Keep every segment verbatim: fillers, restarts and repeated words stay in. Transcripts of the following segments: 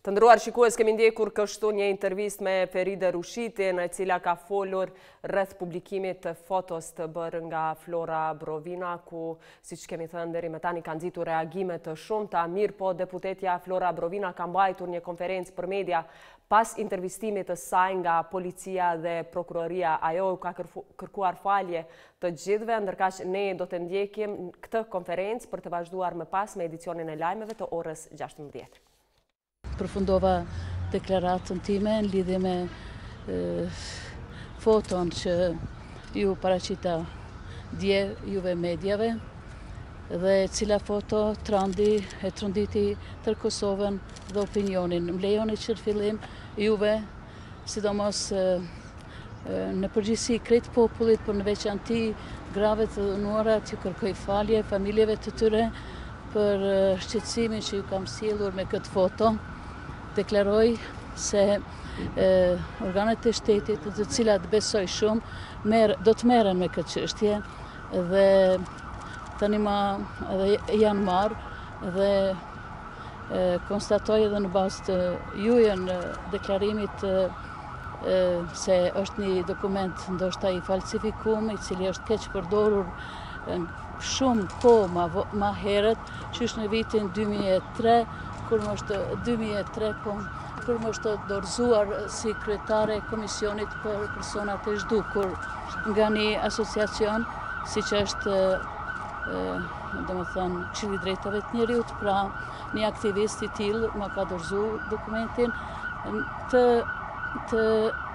Të ndëruar shikues, kemi ndjekur kështu një intervist me Feride Rushitin, e cila ka folur rreth publikimit të fotos të bërë nga Flora Brovina, ku, si që kemi thënë deri më tani, kanë nxitur reagime të shumta. Mirë po, deputetja Flora Brovina ka mbajtur një konferencë për media pas intervistimit të saj nga policia dhe prokuroria. Ajo ka kërkuar falje të gjithëve, ndërkaq ne do të ndjekim këtë konferencë për të vazhduar më pas me edicionin e lajmeve të orës gjashtëmbëdhjetë. Përfundova deklaratën time në lidhje me e, foton që ju paraqita dje juve medjave dhe cila foto trandi e tronditi tër Kosovën dhe opinionin. Më lejoni që në fillim juve, sidomos e, e, në përgjithësi krejt popullit, për në veçanti grave të dënuara, t'ju kërkoj falje familjeve të tyre për e, shqetësimin që ju kam sjellur me këtë foto. Deklaroj se e, organet e shtetit, të cilat besoj shumë, mer, do të merren me këtë çështje dhe tani ma edhe janë marrë dhe e, konstatoj edhe në bazë të juaj në deklarimit e, se është një dokument ndoshta i falsifikuar, i cili është keq përdorur shumë kohë ma, ma herët, që është në vitin dy mijë e tre, kur më është dy mijë e tre, kur më është dorëzuar si kryetare e Komisionit për personat e zhdukur nga një asociacion, si që është domethënë Këshilli i Drejtave të Njerëzit, pra një aktivist i tillë më ka dorëzuar dokumentin të, të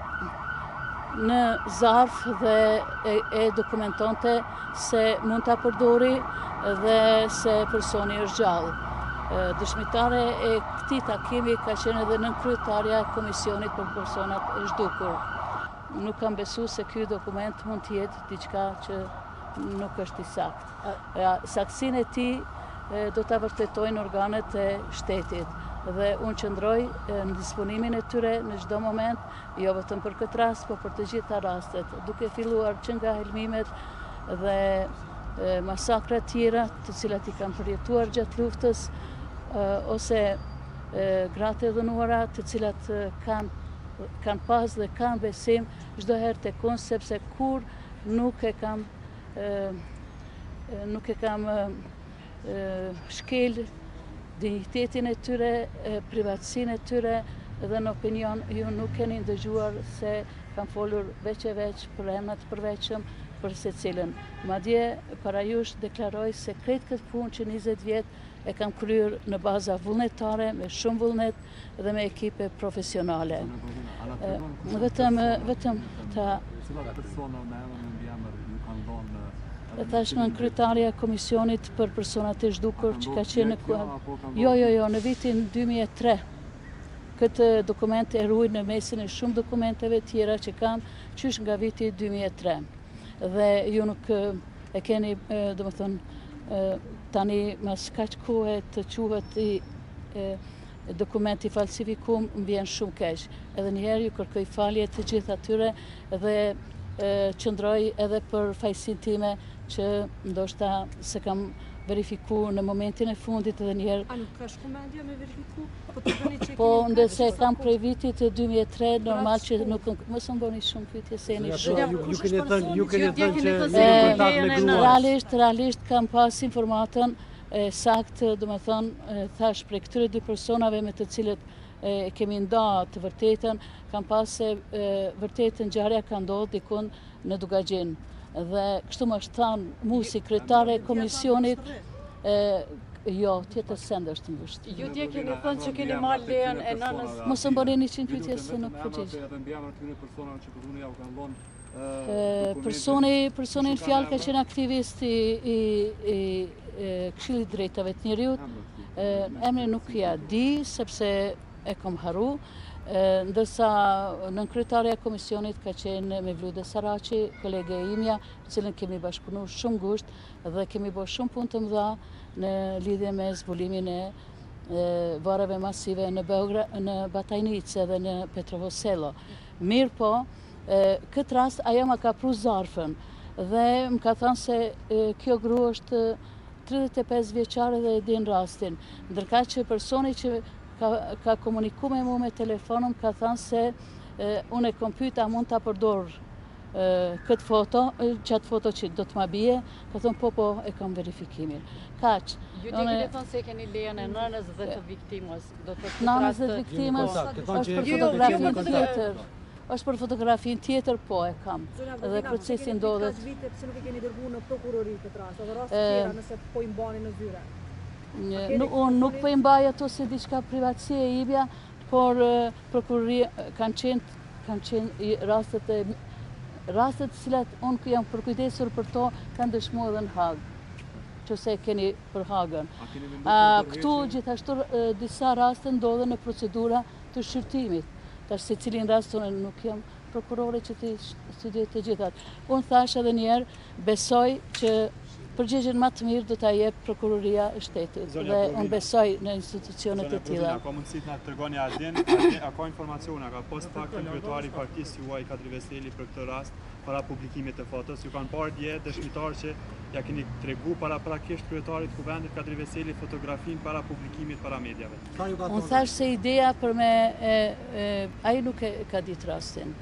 në zarf dhe e, e dokumentonte se mund ta përdori dhe se personi është gjallë. Dëshmitare e këtij takimi ka qenë edhe nënkryetaria e Komisionit për personat e zhdukur. Nuk kam besuar se ky dokument mund të jetë diçka që nuk është i saktë. Saktësinë e tij do ta vërtetojnë organet e shtetit dhe unë qëndroj në disponimin e tyre në çdo moment, jo vetëm për këtë rast, por për të gjitha rastet, duke filluar që nga helmimet dhe masakra tjera të cilat i kanë përjetuar gjatë luftës, ose gratë e dënuara të cilat kanë kanë pas dhe kanë besim çdo herë tek unë, sepse kur nuk e kam nuk e kam shkel dignitetin e tyre, privatësinë e tyre dhe në opinion ju nuk keni ndëgjuar se kam folur veç e veç për emra të përveçëm për secilën. Madje para jush deklaroj se krejt këtë punë që njëzet vjet e kam kryer në baza vullnetare, me shumë vullnet dhe me ekipe profesionale. Vetëm vetëm ta tashmë në kryetaria e Komisionit për personat e zhdukur që ka qenë në jo, jo, jo, në vitin dy mijë e tre. Këtë dokument e ruaj në mesin e shumë dokumenteve tjera që kam qysh nga viti dy mijë e tre. Dhe ju nuk e keni, domethënë, tani mas kaq kohe të quhet i dokumenti falsifikuar, më vjen shumë keq. Edhe një herë ju kërkoj falje të gjithë atyre dhe qëndroj edhe për fajsinë time që ndoshta se kam verifikuar në momentin e fundit edhe një herë. A nuk ka shku mendja me verifiku? Po të bëni që po ndërse kam prej vitit dy mijë e tre, normal që nuk mos më bëni shumë pyetje se jeni shumë. Ju keni thënë, ju keni thënë që jeni kontakt me gruan. Realisht, realisht kam pas informatën e saktë, domethënë thash prej këtyre dy personave me të cilët e kemi nda të vërtetën, kam pas se vërtetën ngjarja ka ndodhur diku në Dugaxhin. Dhe kështu më është thënë mu si kryetare e Komisionit, e, jo, tjetër send është mbusht. Ju dje keni thënë që keni marrë lejen e nënës. Mos më bëni një qind pyetje se nuk përgjigj. Personi, personi në fjalë ka qenë aktivist i, i, i, i Këshillit të Drejtave të Njerëzit. Emrin nuk ja di sepse e kam harru. Ndërsa në kryetaria e Komisionit ka qenë Mevlude Saraçi, kolege e imja, cilën kemi bashkëpunuar shumë ngushtë dhe kemi bërë shumë punë të mëdha në lidhje me zbulimin e varreve masive në Beograd, në Batajnice dhe në Petrovoselo. Mirë po, këtë rast ajo ma ka pru zarfën dhe më ka thënë se kjo grua është tridhjetë e pesë vjeçare dhe e din rastin, ndërkaq që personi që ka komuniku me mu me telefonom, ka thënë se unë e kom pyeta mund ta përdor këtë foto, qatë foto që do të ma bie, ka thonë po po e kam verifikimin. Kaq. Ju di keni thonë se keni lejen e nënës dhe të viktimës. Nënës dhe viktimës është për fotografin tjetër. është për fotografin tjetër, po e kam. Dhe procesi ndodhet. Pse nuk e keni dërguar në prokurori këtë rast, edhe rast të tjera nëse po i mbani në zyre? Unë nuk po i mbaj ato si diçka privatësie e ibja, por prokuroria kanë qenë kanë qenë rastet e rastet cilat unë jam përkujdesur për to kanë dëshmuar edhe në Hagë, që se keni për Hagën. Këtu gjithashtu disa raste ndodhen në procedura të shqyrtimit. Tash se cilin rast unë nuk jam prokurore që të studioj të gjithat. Unë thash edhe njerë, besoj që përgjigjen më të mirë do ta jep prokuroria e shtetit dhe unë besoj në institucionet e tilla. Ka mundësi të na tregoni a din, a ka informacione, ka post faktin kryetari i partisë juaj Kadri Veseli për këtë rast para publikimit të fotos. Ju kanë parë dje dëshmitar që ja keni tregu paraprakisht kryetarit kuvendit Kadri Veseli fotografin para publikimit para medjave. Unë thash se ideja për me ai nuk e ka ditë rastin.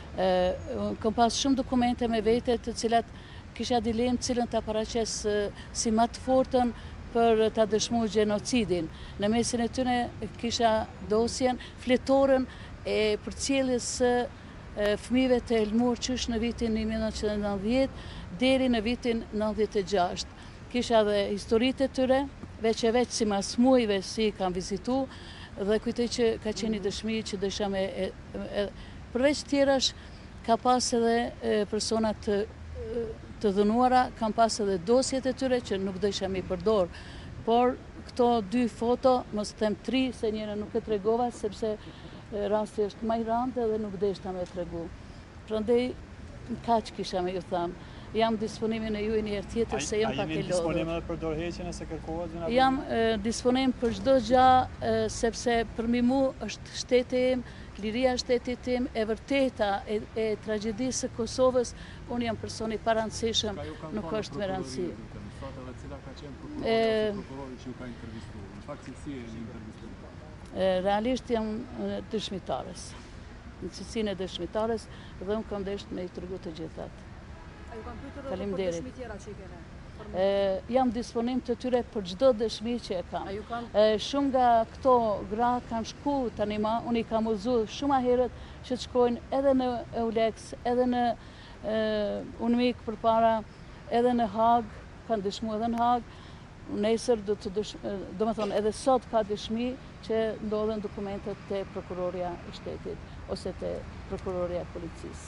Kam pas shumë dokumente me vete të cilat kisha dilemë cilën të paraqes si më të fortën për të dëshmuar gjenocidin. Në mesin e tyre kisha dosjen fletorën e përcjelljes së fëmijëve të elmur qysh në vitin një mijë e nëntëqind e nëntëdhjetë deri në vitin nëntëdhjetë e gjashtë. Kisha dhe historitë e tyre, veç e veç si mas muajve si kam vizitu, dhe kujtoj që ka qenë dëshmi që dësha me... Përveç tjerash, ka pas edhe personat të të dhënuara, kam pas edhe dosjet e tyre që nuk dësha mi përdor. Por këto dy foto, mos them tri, se njëra nuk e tregova, sepse rasti është më i rëndë dhe nuk deshta me tregu. Prandaj, kaq kisha me ju tham. Jam disponimin e juaj një herë tjetër se jam pak e lodhur. A jeni disponim edhe për dorëheqjen nëse kërkohet? Jam disponim për çdo gjë, sepse për mi mu është shteti im, liria shtetit tim, e vërteta e tragjedisë së Kosovës, unë jam personi parancishëm, nuk është me rëndësi. Realisht jam dëshmitares. Në cilësinë e dëshmitares dhe unë kam deshur me i tregu të gjithat. Faleminderit. Jam disponim të tyre për çdo dëshmi që e kam. Shumë nga këto gra kanë shku tani ma, unë i kam udhëzuar shumë herët që të shkojnë edhe në Eulex, edhe në Unmik përpara, edhe në Hagë, kanë dëshmuar edhe në Hagë. Nesër do të dëshmë, do të thonë edhe sot ka dëshmi që ndodhen dokumentet te prokuroria e shtetit ose te prokuroria e policisë.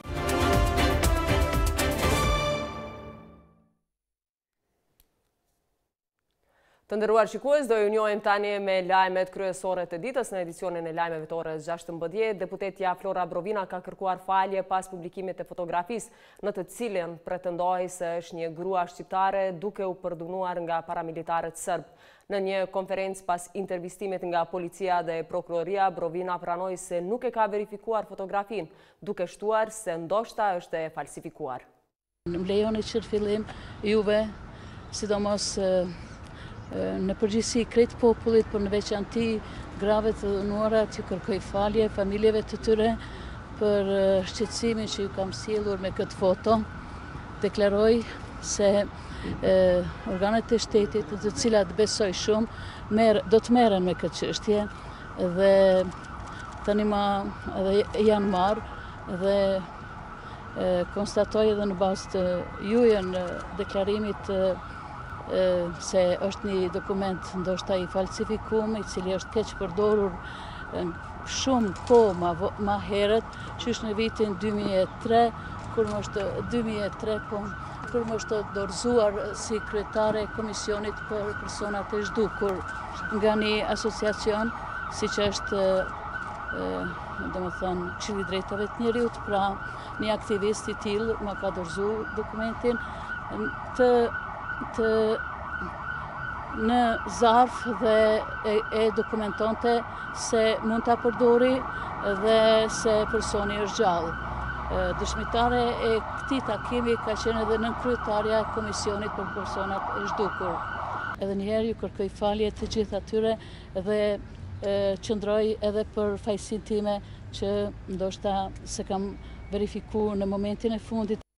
Të nderuar shikues, do ju njohim tani me lajmet kryesore të ditës në edicionin e lajmeve të orës gjashtëmbëdhjetë. Deputetja Flora Brovina ka kërkuar falje pas publikimit të fotografisë në të cilën pretendoi se është një grua shqiptare duke u përdhunuar nga paramilitarët serb. Në një konferencë pas intervistimit nga policia dhe prokuroria, Brovina pranoi se nuk e ka verifikuar fotografin, duke shtuar se ndoshta është e falsifikuar. Më lejoni që në fillim juve, sidomos në përgjithësi krejt popullit, por në veçanti grave të dhënuara, që kërkoj falje familjeve të tyre për shqetësimin që ju kam sjellur me këtë foto. Deklaroj se organet e shtetit, të cilat besoj shumë, do të merren me këtë çështje dhe tani ma edhe janë marrë dhe konstatoj edhe në bazë të juaj në deklarimit se është një dokument ndoshta i falsifikuar, i cili është keq përdorur shumë kohë më herët, që është në vitin dy mijë e tre, kur më është dy mijë e tre, kur më është dorëzuar si kryetare e Komisionit për personat e zhdukur nga një asociacion, siç është domethënë Këshilli i Drejtave të Njerëzit, pra një aktivist i tillë më ka dorëzuar dokumentin të të në zarf dhe e dokumentonte se mund ta përdori dhe se personi është gjallë. Dëshmitare e këtij takimi ka qenë edhe nënkryetaria e Komisionit për personat e zhdukur. Edhe një herë ju kërkoj falje të gjithë atyre dhe qëndroj edhe për fajsin time që ndoshta se kam verifiku në momentin e fundit.